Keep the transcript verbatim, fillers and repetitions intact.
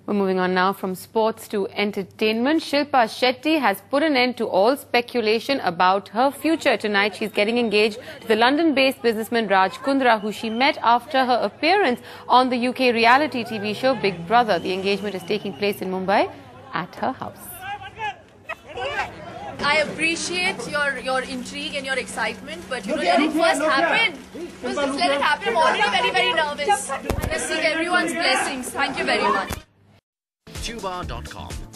We're moving on now from sports to entertainment. Shilpa Shetty has put an end to all speculation about her future. Tonight, she's getting engaged to the London-based businessman Raj Kundra, who she met after her appearance on the U K reality T V show Big Brother. The engagement is taking place in Mumbai at her house. I appreciate your your intrigue and your excitement, but you know, let it first happen. Just let it happen. I'm already very, very nervous. I seek everyone's blessings. Thank you very much. Tuba dot com